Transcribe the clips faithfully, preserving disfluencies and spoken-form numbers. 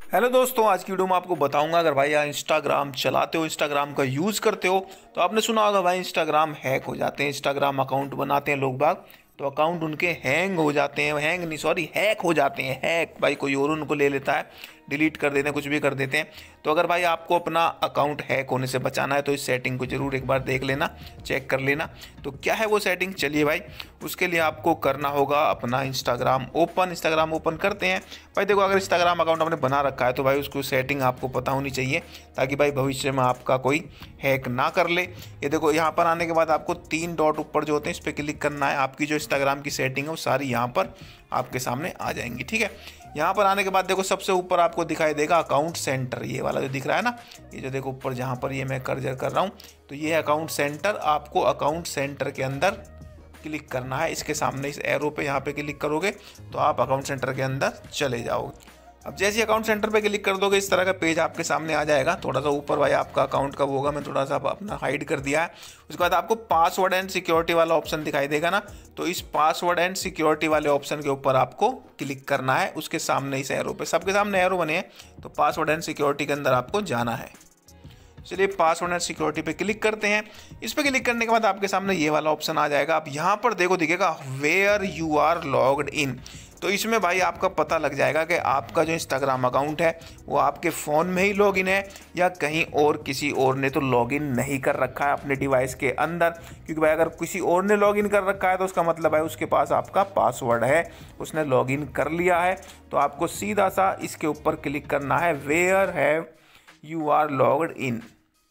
Hello दोस्तों, आज की वीडियो में आपको बताऊंगा अगर भाई आप इंस्टाग्राम चलाते हो, इंस्टाग्राम का यूज़ करते हो तो आपने सुना होगा भाई इंस्टाग्राम हैक हो जाते हैं। इंस्टाग्राम अकाउंट बनाते हैं लोग बाग तो अकाउंट उनके हैंग हो जाते हैं, हैंग नहीं सॉरी हैक हो जाते हैं। हैक भाई कोई और उनको ले लेता है, डिलीट कर देते हैं, कुछ भी कर देते हैं। तो अगर भाई आपको अपना अकाउंट हैक होने से बचाना है तो इस सेटिंग को जरूर एक बार देख लेना, चेक कर लेना। तो क्या है वो सेटिंग, चलिए भाई उसके लिए आपको करना होगा अपना इंस्टाग्राम ओपन। इंस्टाग्राम ओपन करते हैं भाई। देखो अगर इंस्टाग्राम अकाउंट आपने बना रखा है तो भाई उसको सेटिंग आपको पता होनी चाहिए ताकि भाई भविष्य में आपका कोई हैक ना कर ले। ये देखो यहाँ पर आने के बाद आपको तीन डॉट ऊपर जो होते हैं इस पर क्लिक करना है। आपकी जो इंस्टाग्राम की सेटिंग है वो सारी यहाँ पर आपके सामने आ जाएंगी, ठीक है। यहाँ पर आने के बाद देखो सबसे ऊपर आपको दिखाई देगा अकाउंट सेंटर, ये वाला जो दिख रहा है ना, ये जो देखो ऊपर जहाँ पर ये मैं कर्जर कर रहा हूँ तो ये है अकाउंट सेंटर। आपको अकाउंट सेंटर के अंदर क्लिक करना है। इसके सामने इस एरो पे यहाँ पे क्लिक करोगे तो आप अकाउंट सेंटर के अंदर चले जाओगे। अब जैसे ही अकाउंट सेंटर पे क्लिक कर दोगे इस तरह का पेज आपके सामने आ जाएगा। थोड़ा सा ऊपर भाई आपका अकाउंट का वो होगा, मैं थोड़ा सा अपना हाइड कर दिया है। उसके बाद आपको पासवर्ड एंड सिक्योरिटी वाला ऑप्शन दिखाई देगा ना, तो इस पासवर्ड एंड सिक्योरिटी वाले ऑप्शन के ऊपर आपको क्लिक करना है। उसके सामने इस एरो पे, सबके सामने एरो बने हैं तो पासवर्ड एंड सिक्योरिटी के अंदर आपको जाना है। चलिए पासवर्ड एंड सिक्योरिटी पे क्लिक करते हैं। इस पे क्लिक करने के बाद आपके सामने ये वाला ऑप्शन आ जाएगा। आप यहाँ पर देखो दिखेगा where you are logged in. तो इसमें भाई आपका पता लग जाएगा कि आपका जो इंस्टाग्राम अकाउंट है वो आपके फ़ोन में ही लॉगिन है या कहीं और किसी और ने तो लॉगिन नहीं कर रखा है अपने डिवाइस के अंदर। क्योंकि भाई अगर किसी और ने लॉगिन कर रखा है तो उसका मतलब है उसके पास आपका पासवर्ड है, उसने लॉगिन कर लिया है। तो आपको सीधा सा इसके ऊपर क्लिक करना है, where have you are logged in.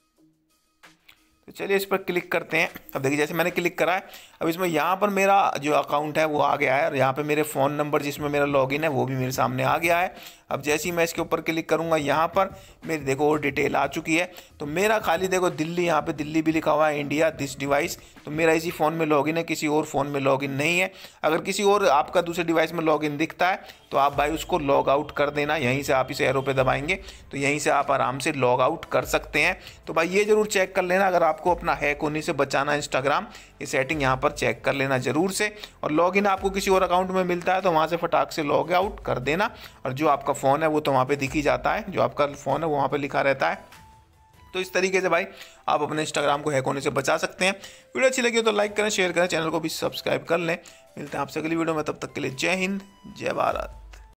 तो चलिए इस पर क्लिक करते हैं। अब देखिए जैसे मैंने क्लिक करा है, अब इसमें यहाँ पर मेरा जो अकाउंट है वो आ गया है और यहाँ पे मेरे फ़ोन नंबर जिसमें मेरा लॉगिन है वो भी मेरे सामने आ गया है। अब जैसे ही मैं इसके ऊपर क्लिक करूँगा यहाँ पर मेरी देखो और डिटेल आ चुकी है। तो मेरा खाली देखो दिल्ली, यहाँ पे दिल्ली भी लिखा हुआ है, इंडिया दिस डिवाइस। तो मेरा इसी फ़ोन में लॉगिन है, किसी और फ़ोन में लॉगिन नहीं है। अगर किसी और आपका दूसरे डिवाइस में लॉगिन दिखता है तो आप भाई उसको लॉग आउट कर देना। यहीं से आप इस एरो पे दबाएंगे तो यहीं से आप आराम से लॉग आउट कर सकते हैं। तो भाई ये जरूर चेक कर लेना, अगर आपको अपना हैक होने से बचाना है इंस्टाग्राम, ये सेटिंग यहाँ पर चेक कर लेना जरूर से। और लॉगिन आपको किसी और अकाउंट में मिलता है तो वहाँ से फटाक से लॉग आउट कर देना। और जो आपका फ़ोन है वो तो वहाँ पे दिख ही जाता है, जो आपका फ़ोन है वो वहाँ पे लिखा रहता है। तो इस तरीके से भाई आप अपने इंस्टाग्राम को हैक होने से बचा सकते हैं। वीडियो अच्छी लगी हो तो लाइक करें, शेयर करें, चैनल को भी सब्सक्राइब कर लें। मिलते हैं आपसे अगली वीडियो में, तब तक के लिए जय हिंद, जय भारत।